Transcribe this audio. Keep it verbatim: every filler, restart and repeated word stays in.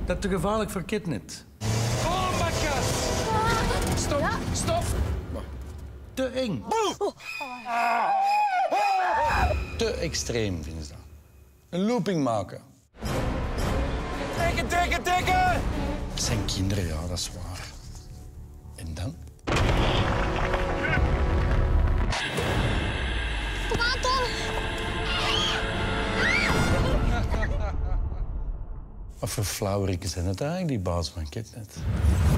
Dat is te gevaarlijk voor Kidnet. Oh my god! Stop, ja. stop! Te eng. Te extreem, vinden ze dat. Een looping maken. Tikken, tikken, tikken! Dat zijn kinderen, ja, dat is waar. En dan? Water! Wat voor flauweriken zijn het eigenlijk, die baas van Kidnet?